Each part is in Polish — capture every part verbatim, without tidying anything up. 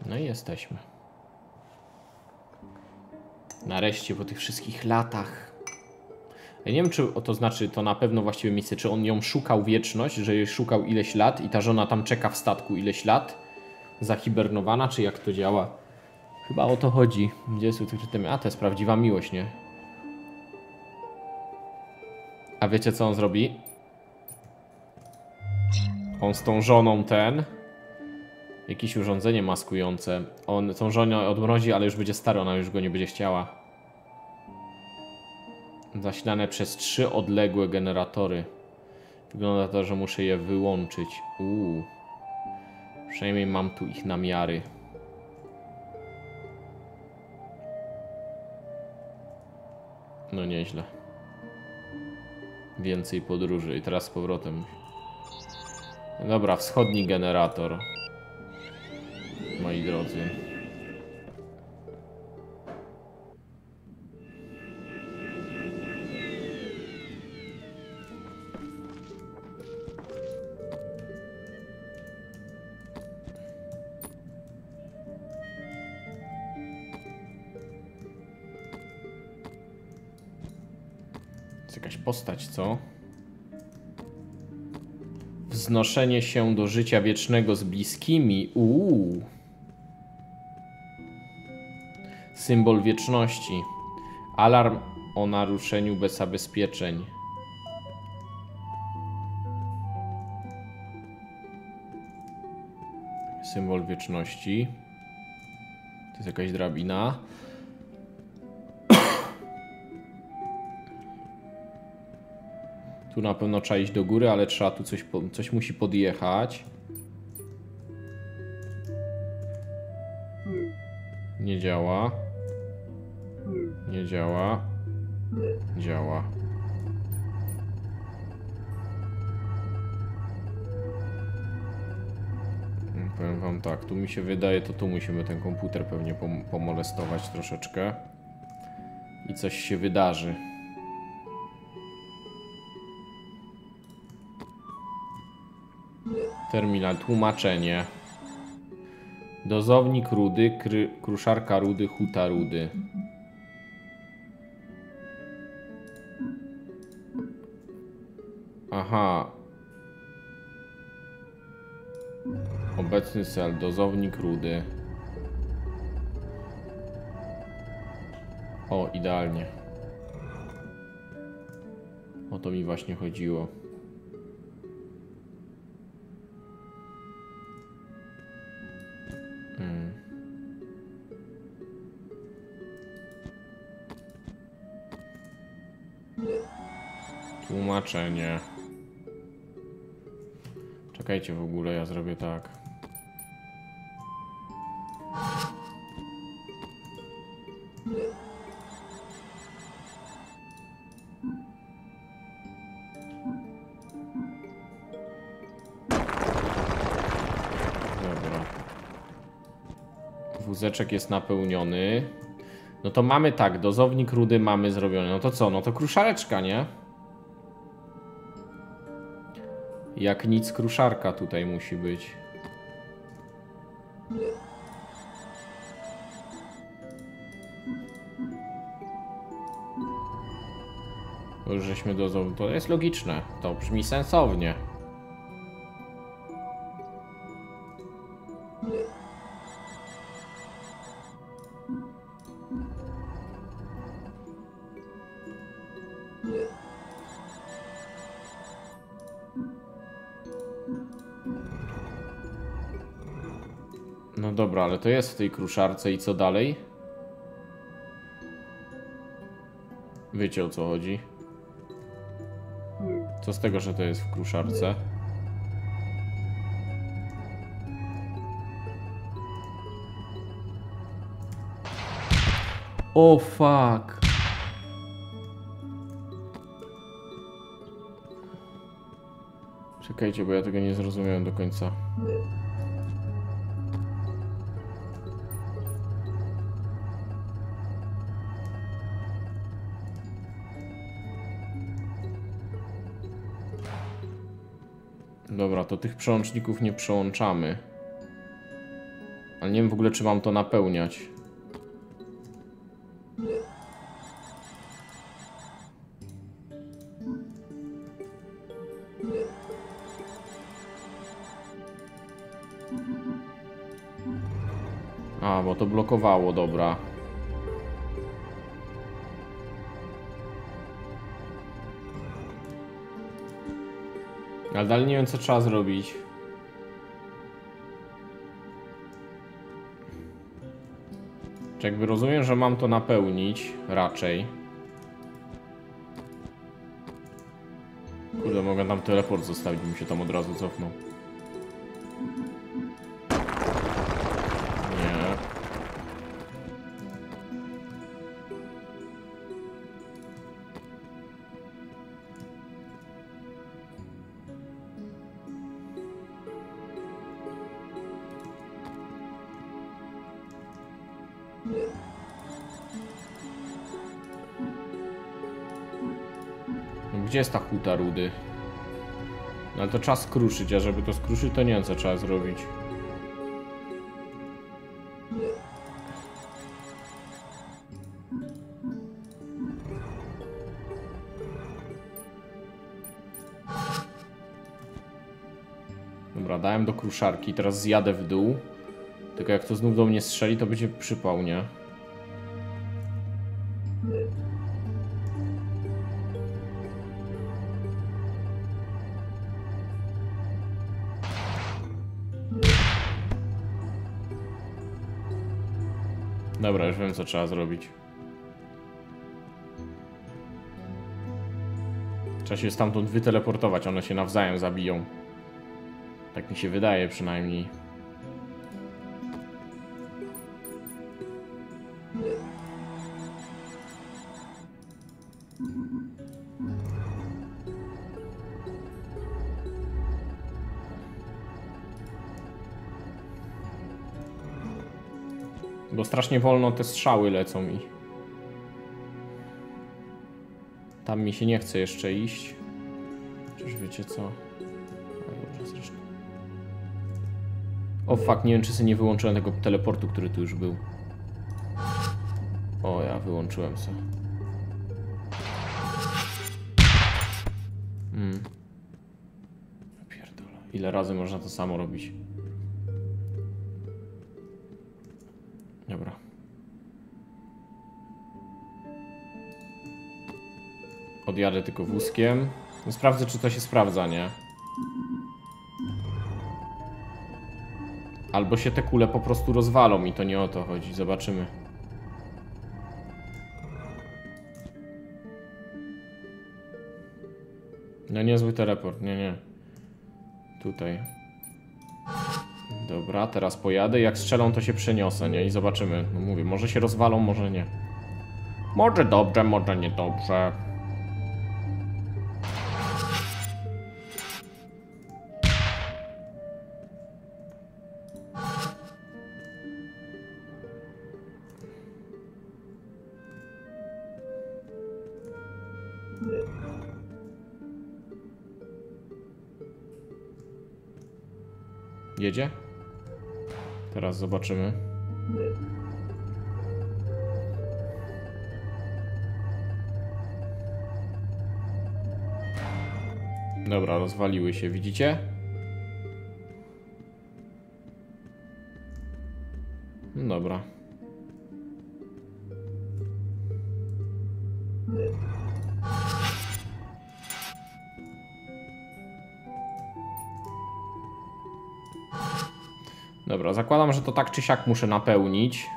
No i jesteśmy. Nareszcie po tych wszystkich latach. Ja nie wiem, czy to znaczy to na pewno właściwe miejsce, czy on ją szukał wieczność, że jej szukał ileś lat i ta żona tam czeka w statku ileś lat, zahibernowana, czy jak to działa. Chyba o to chodzi. Gdzie jest ukryty ten... A, to jest prawdziwa miłość, nie? A wiecie, co on zrobi? On z tą żoną ten... Jakieś urządzenie maskujące. On tą żonę odmrozi, ale już będzie stary, ona już go nie będzie chciała. Zasilane przez trzy odległe generatory. Wygląda to, że muszę je wyłączyć. Uuu. Przynajmniej mam tu ich namiary. No nieźle. Więcej podróży. I teraz z powrotem. Dobra, wschodni generator. Moi drodzy. Jest jakaś postać, co? Wznoszenie się do życia wiecznego z bliskimi. Uuu. Symbol wieczności. Alarm o naruszeniu bez zabezpieczeń. Symbol wieczności. To jest jakaś drabina. Tu na pewno trzeba iść do góry, ale trzeba tu coś, coś musi podjechać. Nie działa. Nie działa. Działa. Powiem wam tak, tu mi się wydaje, to tu musimy ten komputer pewnie pom pomolestować troszeczkę. I coś się wydarzy. Terminal, tłumaczenie. Dozownik rudy, kry, kruszarka rudy, huta rudy. Aha. Obecny cel, dozownik rudy. O, idealnie. O to mi właśnie chodziło. Hmm. Tłumaczenie. Czekajcie, w ogóle ja zrobię tak. Dobra. Wózeczek jest napełniony. No to mamy tak, dozownik rudy mamy zrobiony. No to co? No to kruszareczka, nie? Jak nic, kruszarka tutaj musi być. To już żeśmy dozowni. To jest logiczne. To brzmi sensownie. No dobra, ale to jest w tej kruszarce i co dalej? Wiecie, o co chodzi? Co z tego, że to jest w kruszarce? O fuck. Czekajcie, bo ja tego nie zrozumiałem do końca. Dobra, to tych przełączników nie przełączamy. Ale nie wiem w ogóle, czy mam to napełniać. A, bo to blokowało, dobra. Ale dalej nie wiem, co trzeba zrobić. Czy jakby rozumiem, że mam to napełnić raczej. Kurde, mogę tam teleport zostawić, bym się tam od razu cofnął. Nie. No, gdzie jest ta huta rudy? No ale to trzeba skruszyć, a żeby to skruszyć, to nie wiem, co trzeba zrobić. Dobra, dałem do kruszarki, teraz zjadę w dół. Tylko jak to znów do mnie strzeli, to będzie przypał, nie? Dobra, już wiem, co trzeba zrobić. Trzeba się stamtąd wyteleportować, one się nawzajem zabiją. Tak mi się wydaje przynajmniej. Bo strasznie wolno te strzały lecą mi. Tam mi się nie chce jeszcze iść. Czyż wiecie co? Dobrze, zresztą. O fuck, nie wiem, czy sobie nie wyłączyłem tego teleportu, który tu już był. O, ja wyłączyłem sobie. Hmm. Pierdolę. Ile razy można to samo robić? Dobra. Odjadę tylko wózkiem. No, sprawdzę, czy to się sprawdza, nie? Albo się te kule po prostu rozwalą i to nie o to chodzi. Zobaczymy. No niezły teleport, nie, nie. Tutaj. Dobra, teraz pojadę. Jak strzelą, to się przeniosę, nie? I zobaczymy. No mówię, może się rozwalą, może nie. Może dobrze, może niedobrze. Jedzie? Teraz zobaczymy. Dobra, rozwaliły się, widzicie? No dobra. Dobra, zakładam, że to tak czy siak muszę napełnić.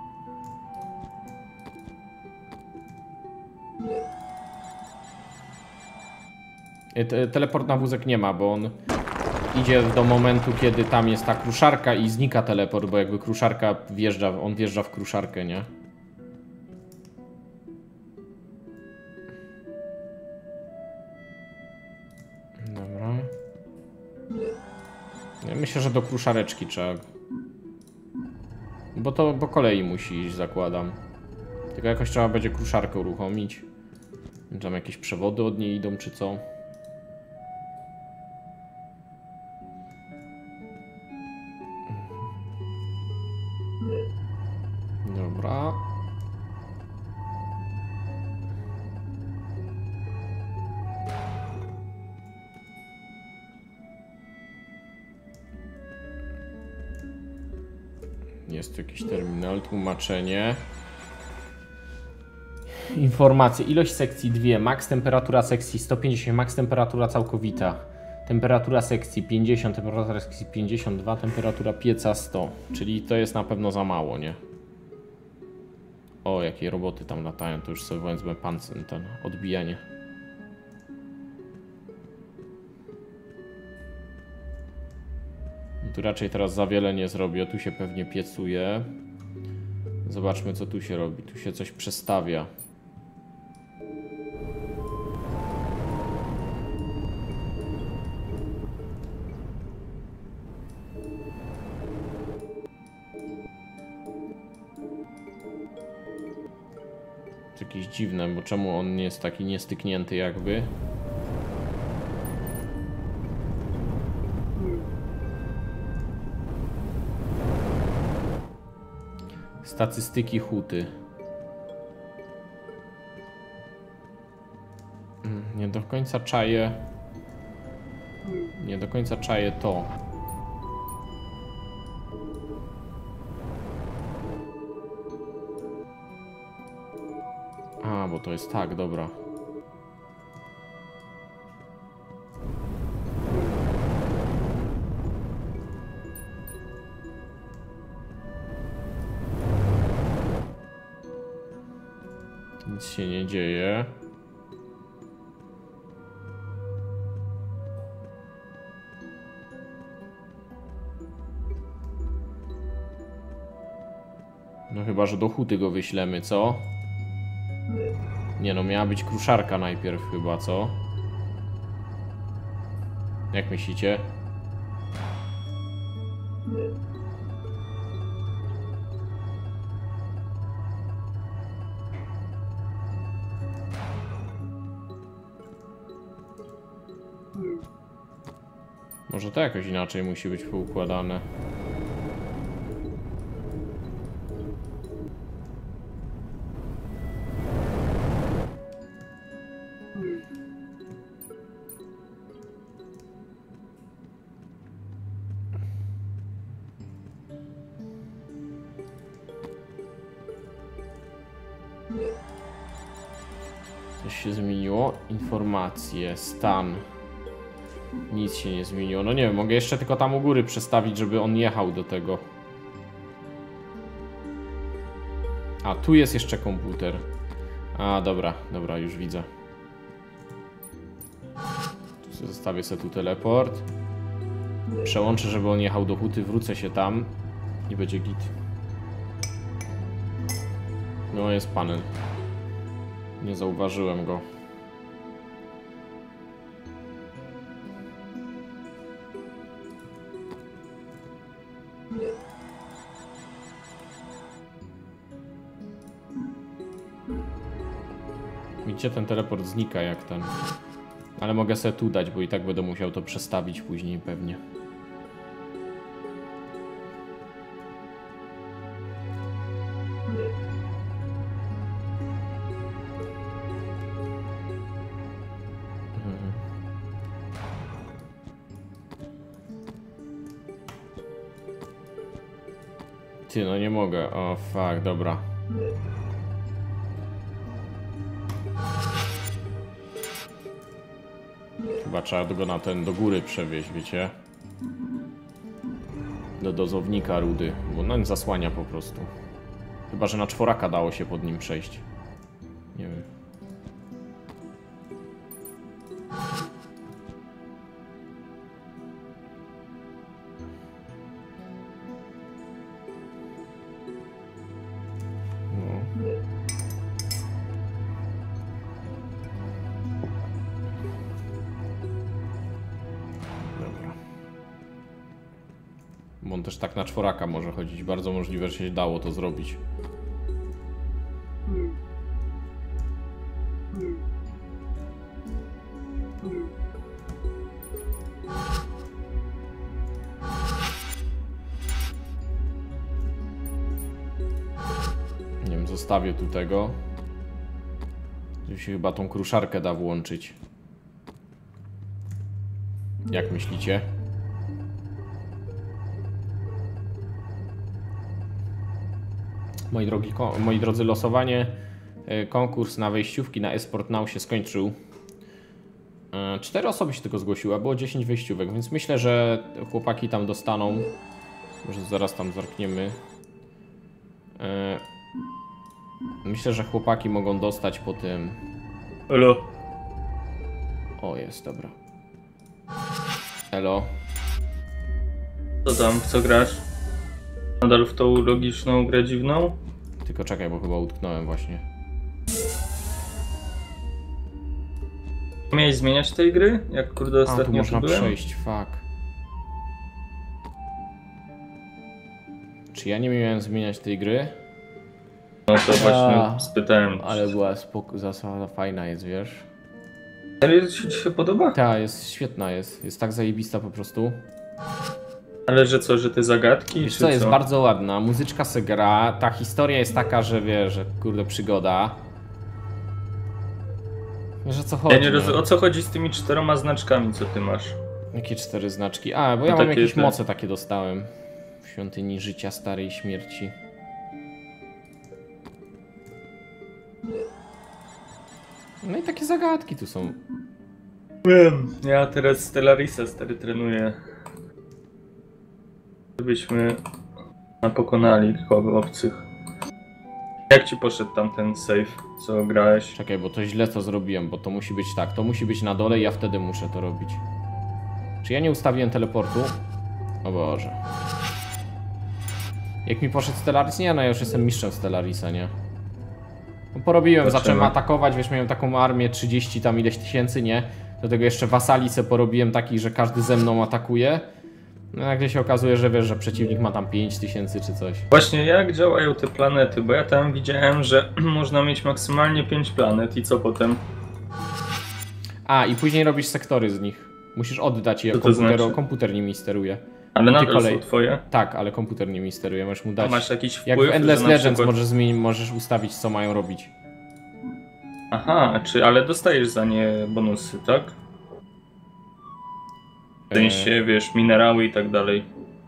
Teleport na wózek nie ma, bo on idzie do momentu, kiedy tam jest ta kruszarka i znika teleport, bo jakby kruszarka wjeżdża, on wjeżdża w kruszarkę, nie? Dobra. Ja myślę, że do kruszareczki trzeba. Bo to po kolei musi iść, zakładam. Tylko jakoś trzeba będzie kruszarkę uruchomić. Tam jakieś przewody od niej idą, czy co? Dobra. Jest tu jakiś terminal, tłumaczenie. Informacje. Ilość sekcji dwa, max temperatura sekcji sto pięćdziesiąt, max temperatura całkowita. Temperatura sekcji pięćdziesiąt, temperatura sekcji pięćdziesiąt dwa, temperatura pieca sto. Czyli to jest na pewno za mało, nie? O, jakie roboty tam latają, to już sobie wezmę pancen, ten odbijanie. Tu raczej teraz za wiele nie zrobię, tu się pewnie piecuje. Zobaczmy, co tu się robi. Tu się coś przestawia. To jakieś dziwne, bo czemu on nie jest taki niestyknięty jakby? Statystyki huty. Nie do końca czaję. Nie do końca czaję to. A, bo to jest tak, dobra. Nic się nie dzieje. No chyba, że do huty go wyślemy, co? Nie no, miała być kruszarka najpierw chyba, co? Jak myślicie? Może to jakoś inaczej musi być poukładane. Coś się zmieniło? Informacje, stan. Nic się nie zmieniło. No nie wiem, mogę jeszcze tylko tam u góry przestawić, żeby on jechał do tego. A, tu jest jeszcze komputer. A, dobra, dobra, już widzę. Tu zostawię sobie tu teleport. Przełączę, żeby on jechał do huty, wrócę się tam i będzie git. No, jest panel. Nie zauważyłem go. Widzicie, ten teleport znika jak ten. Ale mogę sobie tu dać, bo i tak będę musiał to przestawić później pewnie. Ty, no nie mogę. O, fuck, dobra. Chyba trzeba go na ten do góry przewieźć, wiecie? Do dozownika rudy, bo on zasłania po prostu. Chyba że na czworaka dało się pod nim przejść. Nie wiem. Bo on też tak na czworaka może chodzić. Bardzo możliwe, że się dało to zrobić. zostawię tu tego. Tu się chyba tą kruszarkę da włączyć. Jak myślicie? Moi, drogi, moi drodzy, losowanie, konkurs na wejściówki na Esport Now się skończył. Cztery osoby się tylko zgłosiły, a było dziesięć wejściówek, więc myślę, że chłopaki tam dostaną. Może zaraz tam zerkniemy. Myślę, że chłopaki mogą dostać po tym. Elo. O, jest, dobra. Elo. Co tam, w co grasz? Nadal w tą logiczną grę dziwną? Tylko czekaj, bo chyba utknąłem właśnie. Miałeś zmieniać tej gry? Jak kurde A, tu ostatnio można byłem? przejść, fuck. Czy ja nie miałem zmieniać tej gry? No to właśnie A, spytałem. Ale była spoko, zasada fajna jest, wiesz? Serio ci się podoba? Ta, jest świetna, jest. Jest tak zajebista po prostu. Ale że co, że te zagadki? Wiesz czy co, jest co? bardzo ładna, muzyczka se gra, ta historia jest taka, że wiesz, że kurde przygoda. Wiesz o co chodzi? Ja nie rozumiem, o co chodzi z tymi czteroma znaczkami, co ty masz? Jakie cztery znaczki? A, bo ja No mam takie jakieś te- moce takie dostałem. W świątyni życia, starej śmierci. No i takie zagadki tu są. Wiem. Ja teraz Stellarisa stary trenuję. Żebyśmy pokonali obcych. Jak ci poszedł tam ten save, co grałeś? Czekaj, bo to źle to zrobiłem, bo to musi być tak. To musi być na dole i ja wtedy muszę to robić. Czy ja nie ustawiłem teleportu? O Boże. Jak mi poszedł Stellaris? Nie, no ja już jestem mistrzem Stellarisa, nie? No porobiłem, Dlaczego? zacząłem atakować, wiesz, miałem taką armię trzydzieści tam ileś tysięcy, nie? Do tego jeszcze wasali se porobiłem takich, że każdy ze mną atakuje. No nagle się okazuje, że wiesz, że przeciwnik ma tam pięć tysięcy czy coś. Właśnie jak działają te planety, bo ja tam widziałem, że można mieć maksymalnie pięć planet i co potem? A, i później robisz sektory z nich. Musisz oddać je, Co to komputer, znaczy? komputer nimi steruje. Ale Ty nadal kolej. są twoje? Tak, ale komputer nimi steruje, możesz mu A dać. masz jakiś wpływ, Jak w Endless że na Legends przykład... możesz zmienić, możesz ustawić, co mają robić. Aha, czy, ale dostajesz za nie bonusy, tak? W sensie, wiesz, minerały i tak dalej.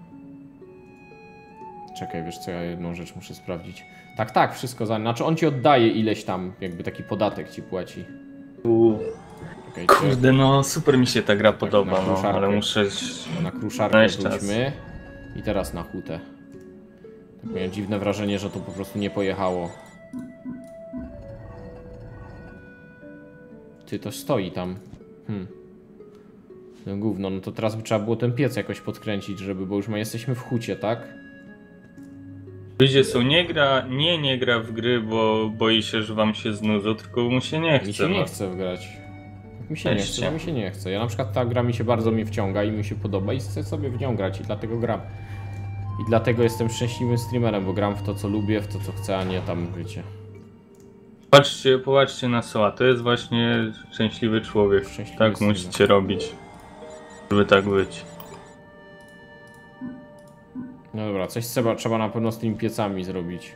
Czekaj, wiesz co, ja jedną rzecz muszę sprawdzić. Tak, tak, wszystko za... Znaczy on ci oddaje ileś tam, jakby taki podatek ci płaci. U, Czekaj, kurde, no super mi się ta gra podoba, na no, kruszarkę. ale muszę... na kruszarkę Weź czas. wróćmy. I teraz na hutę. Tak miałem dziwne wrażenie, że to po prostu nie pojechało. Ty, to stoi tam. Hmm. No gówno, no to teraz by trzeba było ten piec jakoś podkręcić, żeby, bo już my jesteśmy w hucie, tak? Ludzie są, nie gra, nie, nie gra w gry, bo boi się, że wam się znudzą, tylko mu się nie chce. Mi się nie no. chce wgrać. Mi się nie Weźcie. chce, ja mi się nie chce. Ja na przykład ta gra mi się bardzo mnie wciąga i mi się podoba i chcę sobie w nią grać i dlatego gram. I dlatego jestem szczęśliwym streamerem, bo gram w to co lubię, w to co chcę, a nie tam, wiecie. Patrzcie, popatrzcie na Soa, to jest właśnie szczęśliwy człowiek. Szczęśliwy tak streamer. musicie robić, żeby tak być. No dobra, coś trzeba, trzeba na pewno z tymi piecami zrobić.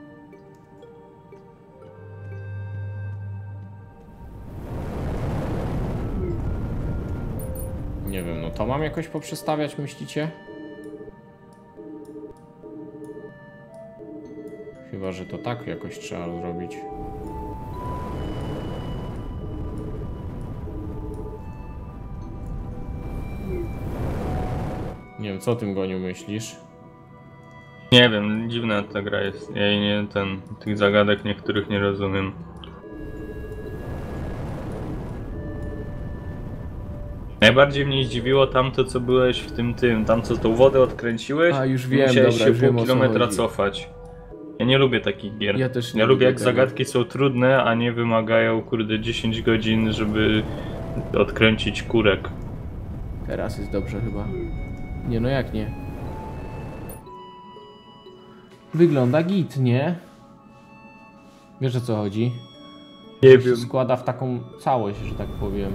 Nie wiem, no to mam jakoś poprzestawiać, myślicie? Chyba, że to tak jakoś trzeba zrobić. Nie wiem, co o tym, Goniu, myślisz? Nie wiem, dziwna ta gra jest. Ja jej nie, ten, tych zagadek niektórych nie rozumiem. Najbardziej mnie zdziwiło tamto, co byłeś w tym tym, tam co tą wodę odkręciłeś. A, już i wiem, musiałeś dobra, się już wiem, pół o co kilometra chodzi. cofać. Ja nie lubię takich gier. Ja też nie ja lubię lubię jak tego. zagadki są trudne, a nie wymagają kurde dziesięć godzin, żeby odkręcić kurek. Teraz jest dobrze chyba. Nie, no jak nie? Wygląda git, nie? Wiesz o co chodzi? Nie To się składa w taką całość, że tak powiem.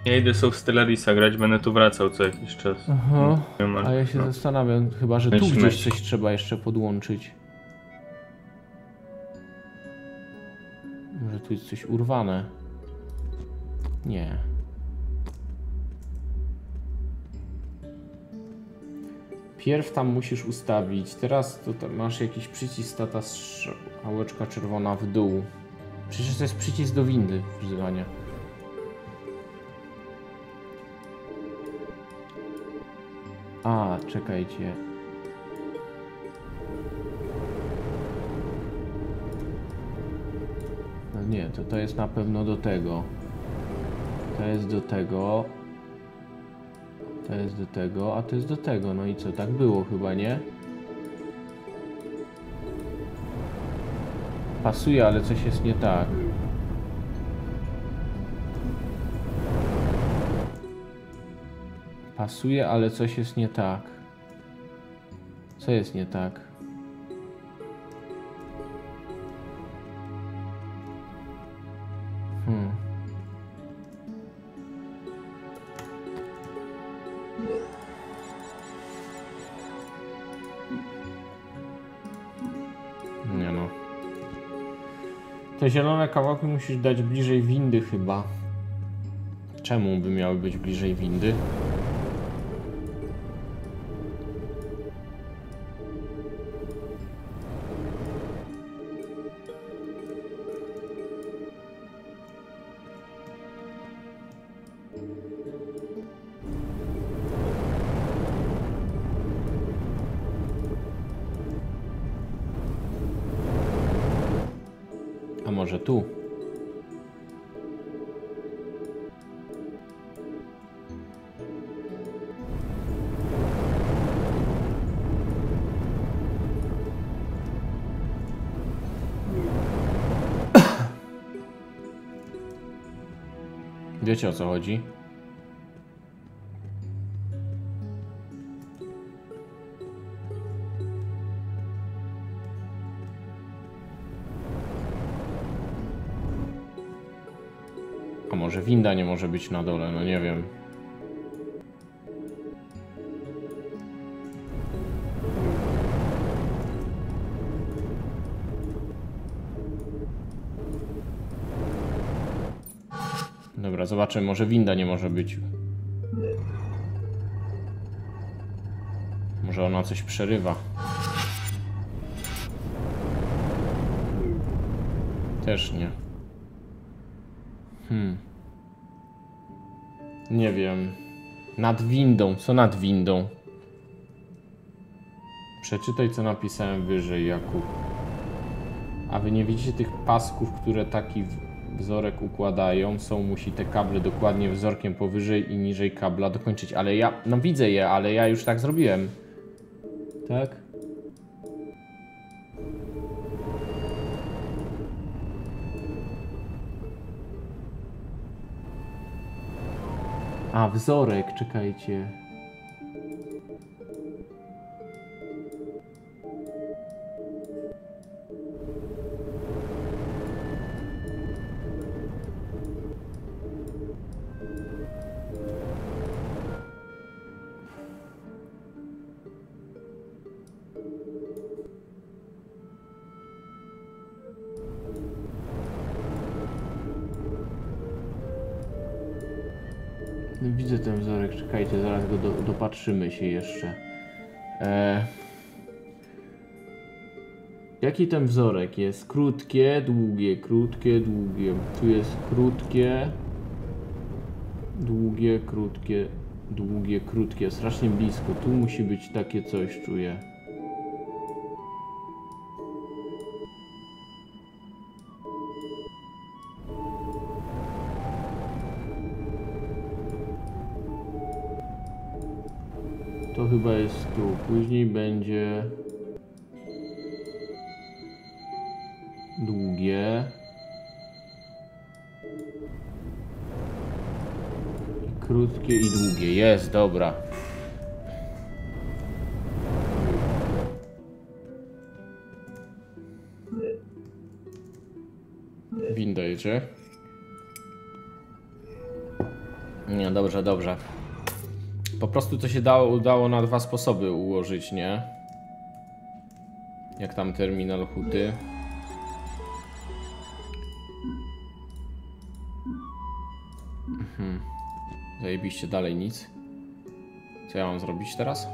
Ja idę sobie w Stellarisa grać, będę tu wracał co jakiś czas. Aha, Nie ma- a ja się no. zastanawiam, chyba że tu Myśl, gdzieś myśl. coś trzeba jeszcze podłączyć. Może tu jest coś urwane. Nie. Pierw tam musisz ustawić. Teraz to tam masz jakiś przycisk, ta ta strzałeczka czerwona w dół. Przecież to jest przycisk do windy wzywania. A, czekajcie. No nie, to to jest na pewno do tego. To jest do tego. To jest do tego, a to jest do tego. No i co, tak było chyba, nie? Pasuje, ale coś jest nie tak. Pasuje, ale coś jest nie tak. Co jest nie tak? Hmm. Nie no. Te zielone kawałki musisz dać bliżej windy chyba. Czemu by miały być bliżej windy? A może tu? Wiecie o co chodzi? A może winda nie może być na dole, no nie wiem. Dobra, zobaczymy, może winda nie może być. Może ona coś przerywa. Też nie. Hmm. Nie wiem. Nad windą. Co nad windą? Przeczytaj, co napisałem wyżej, Jakub. A wy nie widzicie tych pasków, które taki wzorek układają? Są, musi te kable dokładnie wzorkiem powyżej i niżej kabla dokończyć. Ale ja, no widzę je, ale ja już tak zrobiłem. Tak? A, wzorek, czekajcie. Widzę ten wzorek, czekajcie, zaraz go do, dopatrzymy się jeszcze. Eee... Jaki ten wzorek jest? Krótkie, długie, krótkie, długie. Tu jest krótkie, długie, krótkie, długie, krótkie. Strasznie blisko. Tu musi być takie coś, czuję. To chyba jest tu. Później będzie długie. I krótkie i długie. Jest, dobra. Winda jedzie. Nie, dobrze, dobrze. Po prostu to się dało, udało na dwa sposoby ułożyć, nie? Jak tam terminal huty. Mhm. Zajebiście, dalej nic. Co ja mam zrobić teraz?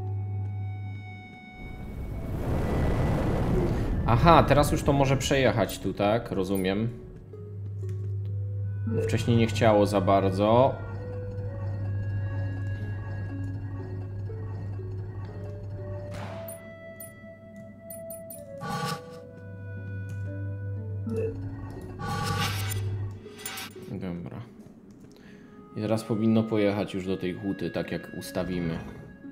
Aha, teraz już to może przejechać tu, tak? Rozumiem. Wcześniej nie chciało za bardzo. Dobra. I teraz powinno pojechać już do tej huty, tak jak ustawimy.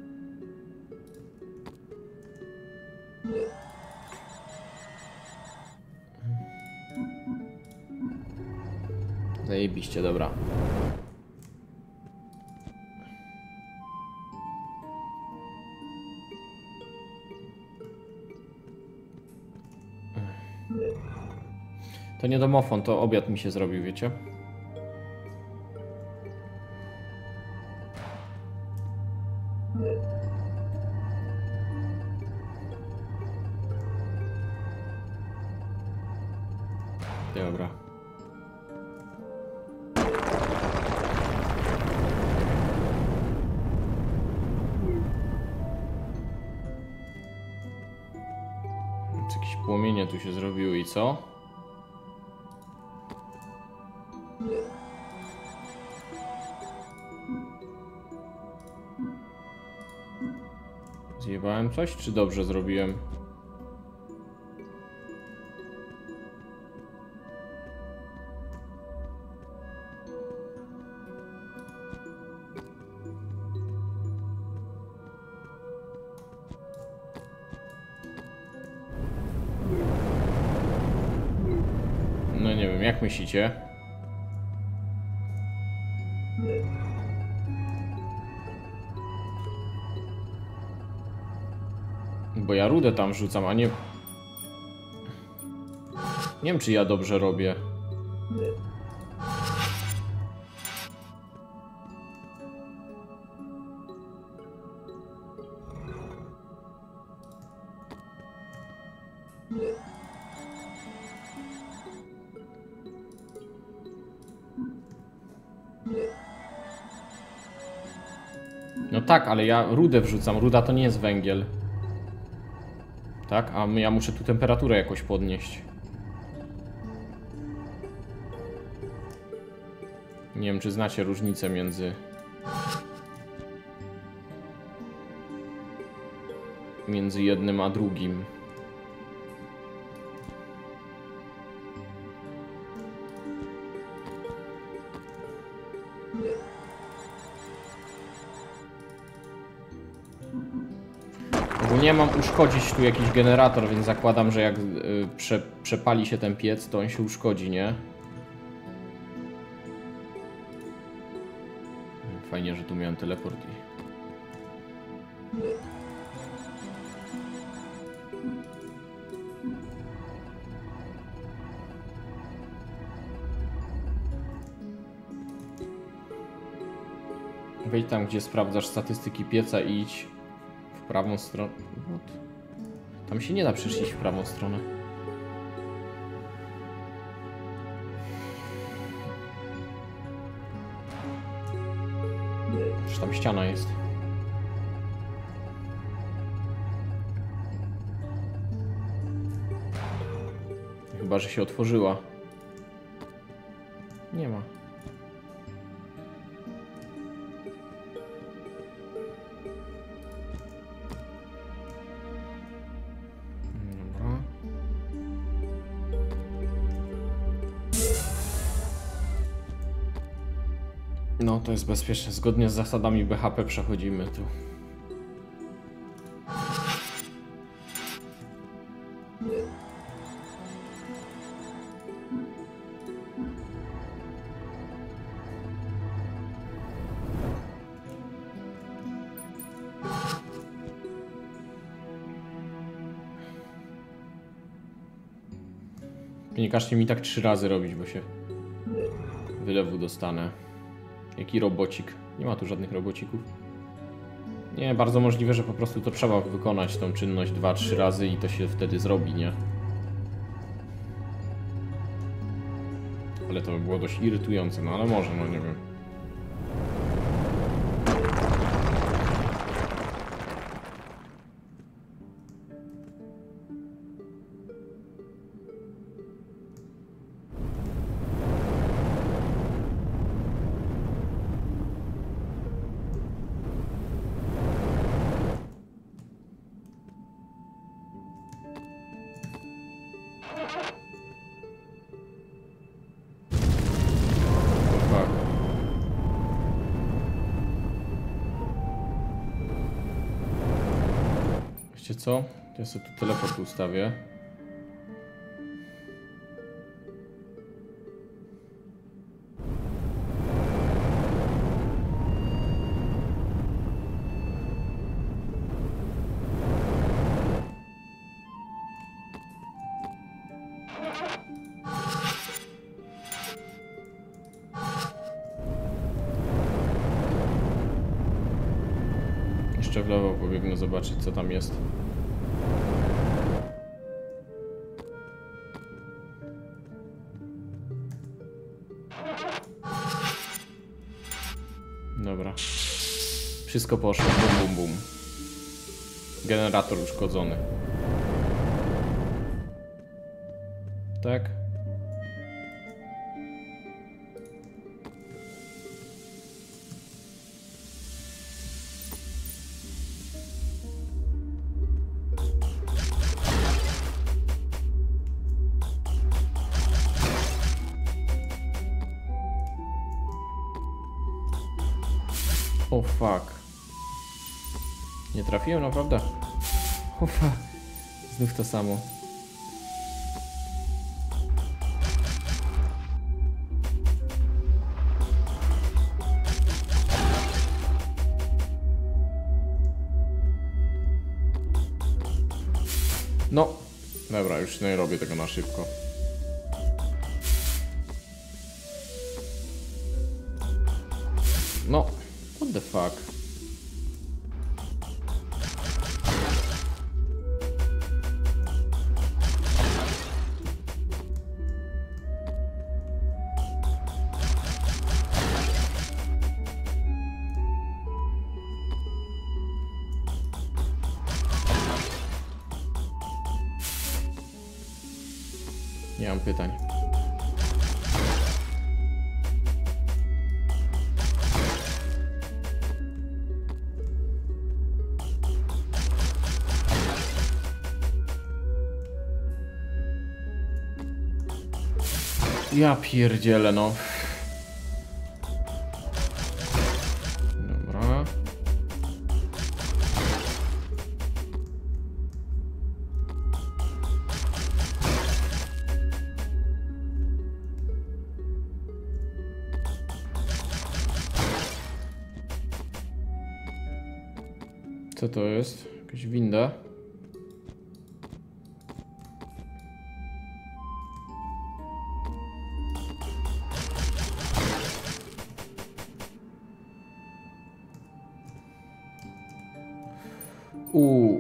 Zajebiście, dobra. To nie domofon, to obiad mi się zrobił, wiecie? Dobra. Jakieś płomienie tu się zrobiły i co? Zjebałem coś, czy dobrze zrobiłem? No nie wiem, jak myślicie? Bo ja rudę tam rzucam, a nie... Nie wiem, czy ja dobrze robię. No tak, ale ja rudę wrzucam. Ruda to nie jest węgiel. Tak? A my, ja muszę tu temperaturę jakoś podnieść. Nie wiem, czy znacie różnicę między... między jednym a drugim. Nie mam uszkodzić tu jakiś generator, więc zakładam, że jak y, prze, przepali się ten piec, to on się uszkodzi, nie? Fajnie, że tu miałem teleport i... Wejdź tam, gdzie sprawdzasz statystyki pieca i idź w prawą stronę. What? Tam się nie da przecież iść w prawą stronę. Przecież tam ściana jest. Chyba, że się otworzyła. Nie ma. Dobra. No, to jest bezpieczne. Zgodnie z zasadami B H P przechodzimy tu. Nie każcie mi tak trzy razy robić, bo się wylewu dostanę. Jaki robocik? Nie ma tu żadnych robocików. Nie, bardzo możliwe, że po prostu to trzeba wykonać tą czynność dwa trzy razy i to się wtedy zrobi, nie? Ale to by było dość irytujące, no ale może, no nie wiem. Wiecie co? Ja sobie tu teleport ustawię. Jeszcze w lewo pobiegnę zobaczyć, co tam jest. Dobra. Wszystko poszło. Bum, bum, bum. Generator uszkodzony. Tak? O oh, fuck. Nie trafiłem, naprawdę? O oh, fuck. Znów to samo. No. Dobra, już nie robię tego na szybko. No. What the fuck? Nie mam pytań. Ja pierdzielę, no. Dobra. Co to jest? Jakaś winda? Uuu.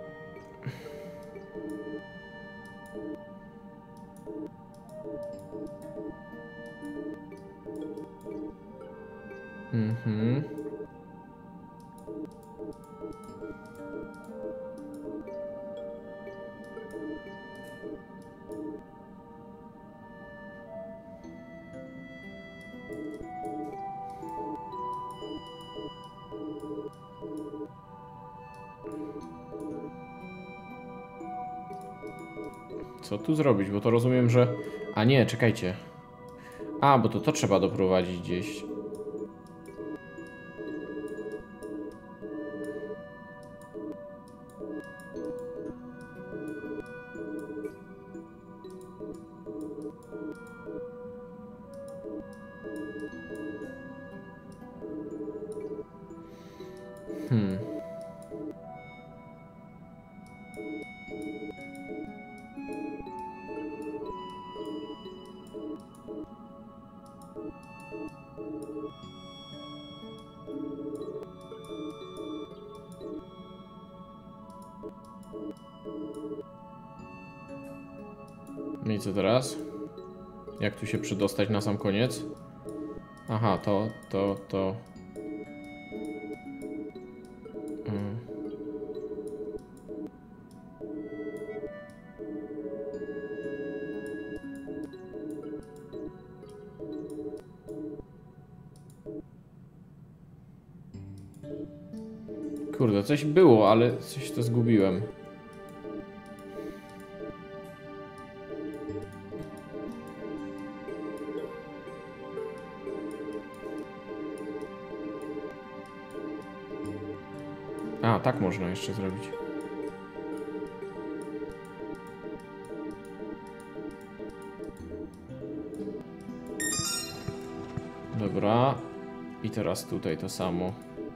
Mhm. Co tu zrobić? Bo to rozumiem, że... A nie, czekajcie. A, bo to to trzeba doprowadzić gdzieś. Hmm. No i co teraz? Jak tu się przedostać na sam koniec? Aha, to, to, to... Hmm. Kurde, coś było, ale coś to zgubiłem. A, tak można jeszcze zrobić. Dobra. I teraz tutaj to samo.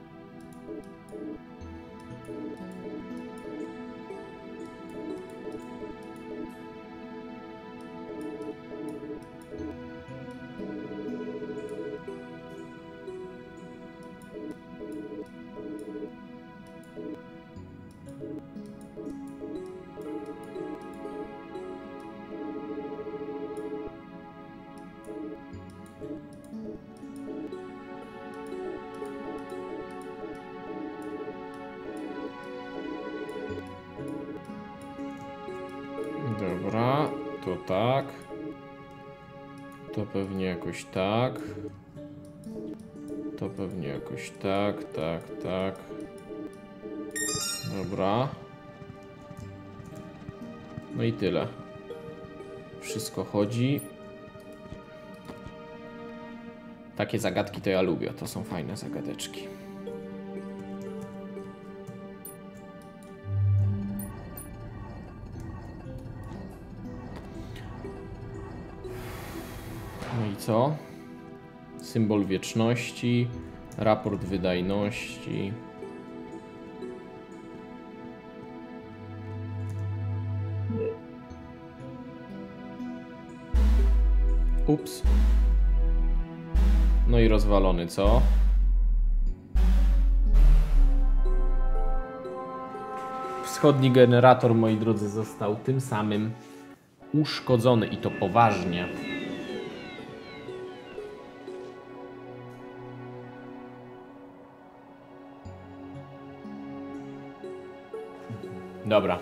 Dobra, to tak. To pewnie jakoś tak. To pewnie jakoś tak, tak, tak. Dobra. No i tyle. Wszystko chodzi. Takie zagadki to ja lubię, to są fajne zagadeczki. No i co? Symbol wieczności, raport wydajności. Ups. No i rozwalony, co? Wschodni generator, moi drodzy, został tym samym uszkodzony i to poważnie. Dobra.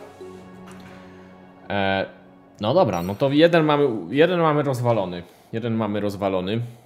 E, no dobra, no to jeden mamy, jeden mamy rozwalony. Jeden mamy rozwalony.